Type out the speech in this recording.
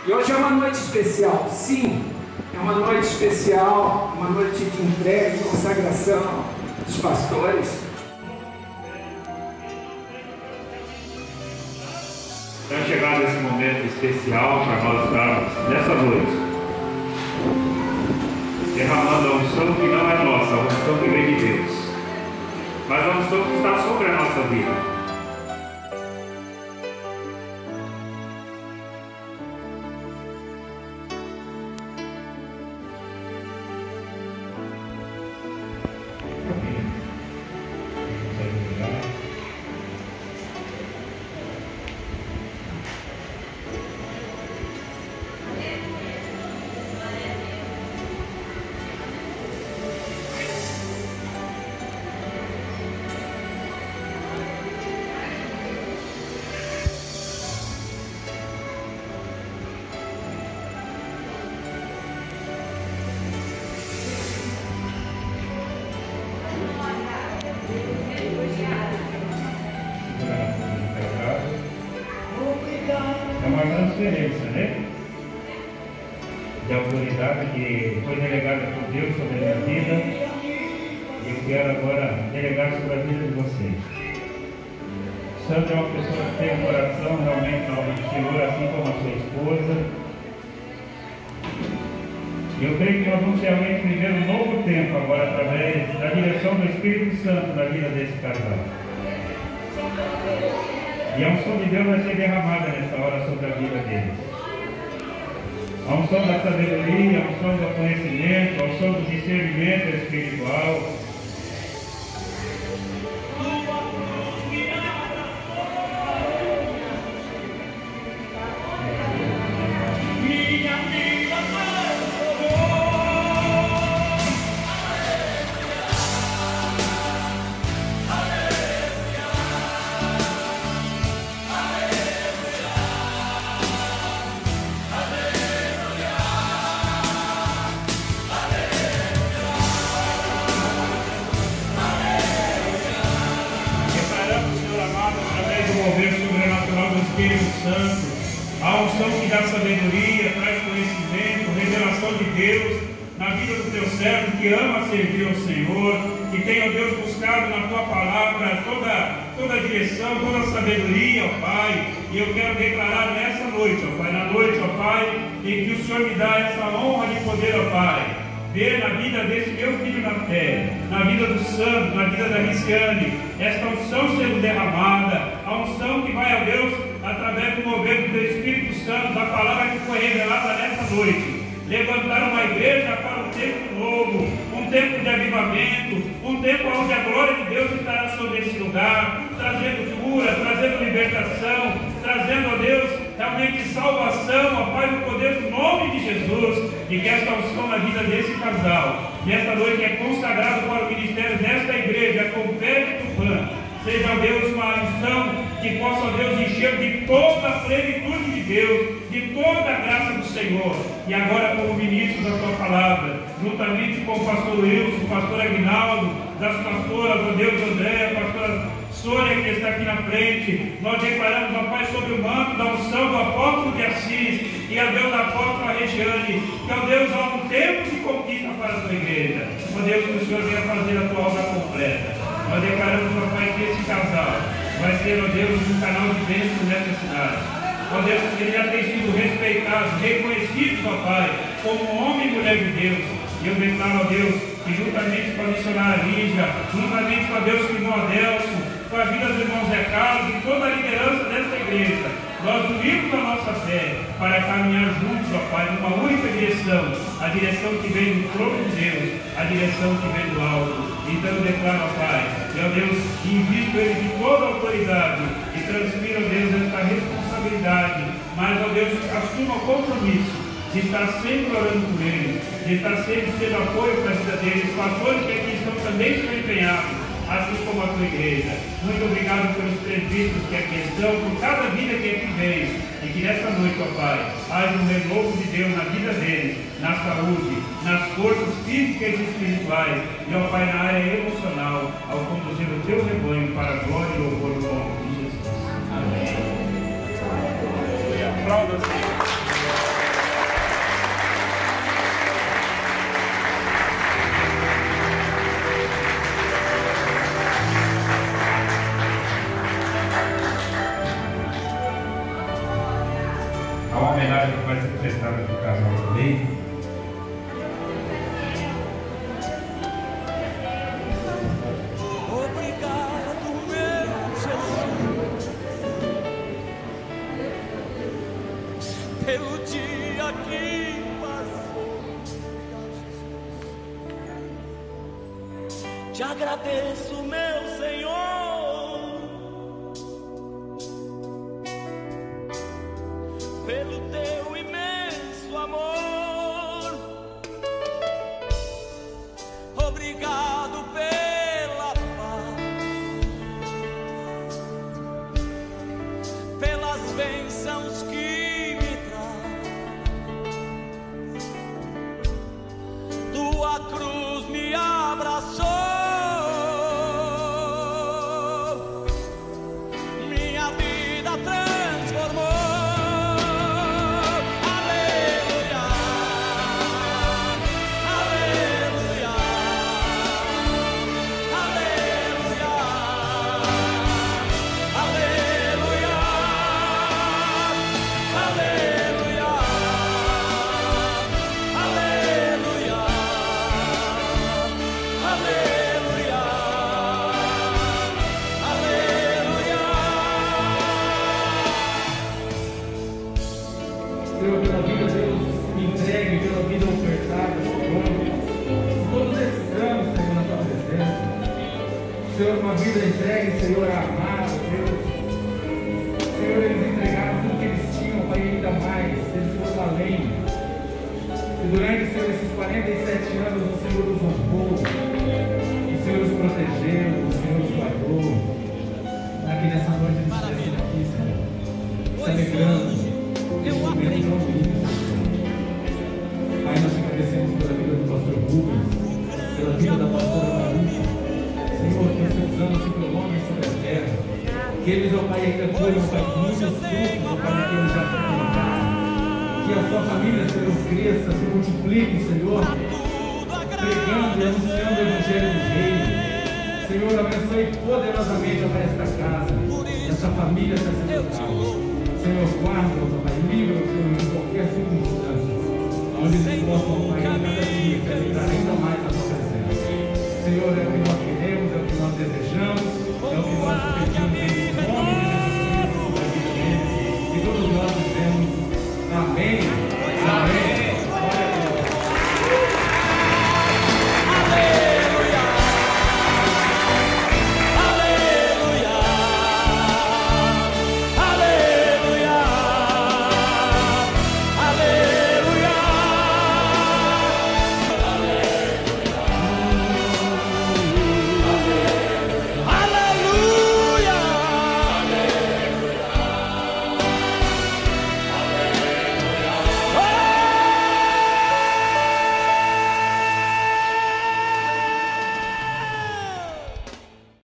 E hoje é uma noite especial, sim, é uma noite especial, uma noite de entrega, de consagração dos pastores. Está chegado esse momento especial para nós estarmos nessa noite derramando a unção que não é nossa, a unção que vem de Deus, mas a unção que está sobre a nossa vida. É uma transferência, né? De autoridade que foi delegada por Deus sobre a minha vida. E eu quero agora delegar sobre a vida de vocês. Sandro é uma pessoa que tem um coração realmente na obra do Senhor, assim como a sua esposa. E eu creio que nós vamos realmente viver um novo tempo agora, através da direção do Espírito Santo na vida desse casal. E a unção de Deus vai ser derramada nessa hora sobre a vida deles. A unção da sabedoria, a unção do conhecimento, a unção do discernimento espiritual. Espírito Santo, a unção que dá sabedoria, traz conhecimento, revelação de Deus na vida do teu servo que ama servir ao Senhor, que tem, ó Deus, buscado na tua palavra toda a direção, toda a sabedoria, ó Pai. E eu quero declarar nessa noite, ó Pai, na noite, ó Pai, em que o Senhor me dá essa honra de poder, ó Pai, ver na vida desse meu filho na fé, na vida do Sandro, na vida da Riciane, esta unção sendo derramada, a unção que vai, ó Deus, através do mover do Espírito Santo, da palavra que foi revelada nessa noite, levantar uma igreja para um tempo novo, um tempo de avivamento, um tempo onde a glória de Deus estará sobre esse lugar, trazendo cura, trazendo libertação, trazendo, ó Deus, realmente salvação, ó Pai, no poder do nome de Jesus, e que esta unção na vida desse casal, nesta noite é consagrado para o ministério desta igreja, a ComFé de Tupã. Seja, ó Deus, uma unção que possa, ó Deus, encher de toda a plenitude de Deus, de toda a graça do Senhor. E agora, como ministro da tua palavra, juntamente com o pastor Wilson, o pastor Aguinaldo, das pastoras, ó Deus, André, a pastora Sônia, que está aqui na frente, nós declaramos, ó Pai, sobre o manto da unção do apóstolo de Assis e a Deus da apóstola Riciane, que, ó Deus, há um tempo de conquista para a tua igreja. Ó Deus, que o Senhor venha fazer a tua obra completa. Nós declaramos, ó Pai, que esse casal vai ser, ó Deus, um canal de bênção nessa cidade. Ó Deus, que ele já tem sido respeitado, reconhecido, ó Pai, como homem e mulher de Deus. E eu declaro, ó Deus, que juntamente com a missionária Lígia, juntamente com a Deus, com o irmão Adelson, com a vida do irmão Zé Carlos e toda a liderança desta igreja, nós unimos a nossa fé para caminhar juntos, ó Pai, numa única direção, a direção que vem do trono de Deus, a direção que vem do alto. Então eu declaro, ó Pai, que, ó Deus, invisto ele de toda a autoridade e transfiro, ó Deus, esta responsabilidade, mas, ó Deus, assuma o compromisso de estar sempre orando por eles, de estar sempre sendo apoio para a vida deles, pastores que aqui estão também estão empenhados, assim como a tua igreja. Muito obrigado pelos presbíteros que aqui estão, por cada vida que aqui vem, e que nessa noite, ó Pai, haja um renovo de Deus na vida deles, na saúde, nas forças físicas e espirituais, e, ó Pai, na área emocional, ao conduzir o teu rebanho para a glória e louvor do nome de Jesus. Amém. Aplauda, Senhor. a uma homenagem que vai ser prestada do casal também. Obrigado, meu Jesus, pelo dia que passou. Te agradeço, meu Senhor, pelo teu imenso amor. Obrigado pela paz, pelas bênçãos que me traz. Tua cruz me abraçou, minha vida transformou. Senhor, pela vida, Deus, entregue, pela vida ofertada, Senhor, todos esses anos, Senhor, na tua presença. Senhor, uma vida entregue, Senhor, amado, Deus. Senhor, eles entregaram tudo que eles tinham, Pai, ainda mais, eles foram além. E durante, Senhor, esses 47 anos, o Senhor os honrou, o Senhor os protegeu, o Senhor os guardou. Aqui nessa noite, eles estão aqui, Senhor, se alegrando. Pai, nós te agradecemos pela vida do pastor Rubens, pela vida da pastora Marisa. Senhor, que os seus anos se prolonguem sobre a terra. Que eles, ó Pai, ainda colham, Pai, muitos frutos, ó Pai, daqueles já plantaram. Que a sua família, Senhor, cresça, se multiplique, Senhor, pregando e anunciando o Evangelho do Reino. Senhor, abençoe poderosamente, ó Pai, esta casa, essa família sacerdotal. Senhor, guarda-os, ó Pai, livra-os, Senhor, em qualquer circunstância, onde eles possam, ó Pai, cada dia celebrar ainda mais a tua presença. Senhor, é o que nós queremos, é o que nós desejamos, é o que nós pedimos em